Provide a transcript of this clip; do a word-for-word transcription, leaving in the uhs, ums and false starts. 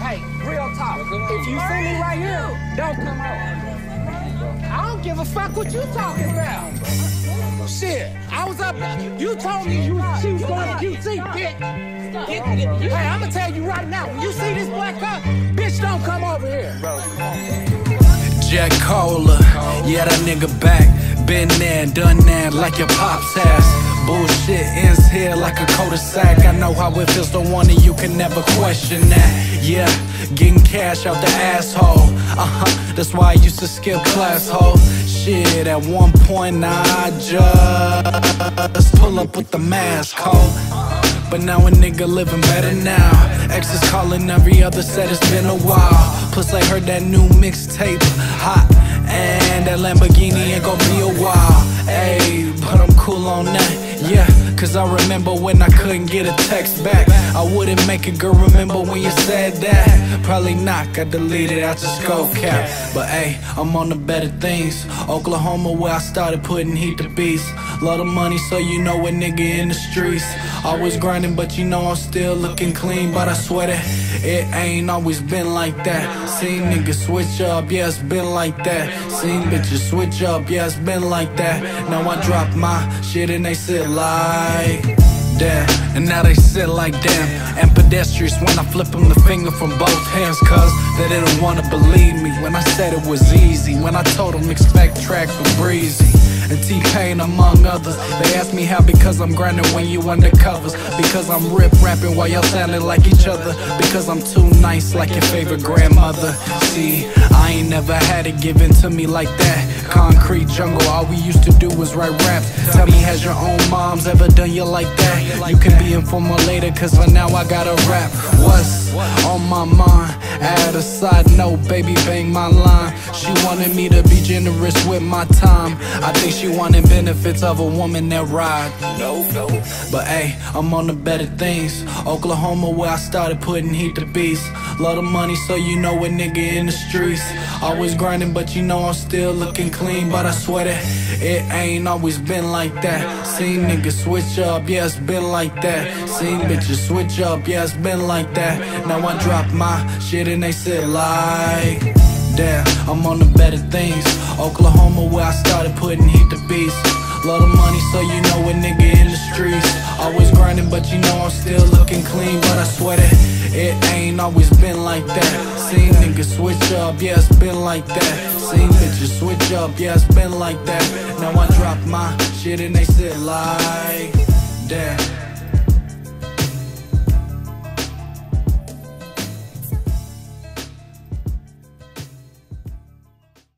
Hey, real talk. If you see me right here, don't come over. I don't give a fuck what you talking about. Shit, I was up. You told me you she was going to Q T, bitch. Hey, I'ma tell you right now. When you see this black car, bitch, don't come over here. Jett Cola, yeah, that nigga back. Been there, done that, like your pops has. Bullshit ends here like a cul-de-sac. I know how it feels, the one and you can never question that. Yeah, getting cash out the asshole. Uh-huh, that's why I used to skip class, ho. Shit, at one point I just pull up with the mask, ho. But now a nigga living better now. Exes calling every other set, it's been a while. Plus I heard that new mixtape, hot. And that Lamborghini ain't gon' be a while. Ayy, but I'm cool on that, yeah. Cause I remember when I couldn't get a text back. I wouldn't make a girl remember when you said that. Probably not, got deleted out your skull cap. But ayy, I'm on the better things. Oklahoma where I started putting heat to beats. Lot of money so you know a nigga in the streets. Always grinding but you know I'm still looking clean. But I swear that it ain't always been like that. Seen niggas switch up, yeah it's been like that. Seen bitches switch up, yeah it's been like that. Now I drop my shit and they sit like damn. And now they sit like damn. And pedestrians when I flip them the finger from both hands. Cause they didn't wanna believe me when I said it was easy. When I told them expect tracks were breezy. And T-Pain among others. They ask me how, because I'm grinding when you undercovers. Because I'm rip rapping while y'all sounding like each other. Because I'm too nice like your favorite grandmother. See, I ain't never had it given to me like that. Concrete jungle, all we used to do was write raps. Tell me, has your own moms ever done you like that? You can be informal later, cause for now I gotta rap. What's on my mind? Add a side note, baby bang my line. She wanted me to be generous with my time. I think she wanted benefits of a woman that ride. No, no. But hey, I'm on the better things. Oklahoma where I started putting heat to beats. Lot of money so you know a nigga in the streets. Always grinding but you know I'm still looking clean. But I swear that it ain't always been like that. Seen niggas switch up, yeah it's been like that. Seen bitches switch up, yeah it's been like that. Now I drop my shit and they sit like damn, I'm on the better things. Oklahoma where I started putting heat to beats. Lot of money so you know a nigga in the streets. Always grinding but you know I'm still looking clean. But I swear that it ain't always been like that. Seen niggas switch up, yeah it's been like that. Seen bitches switch up, yeah it's been like that. Now I drop my shit and they sit like damn.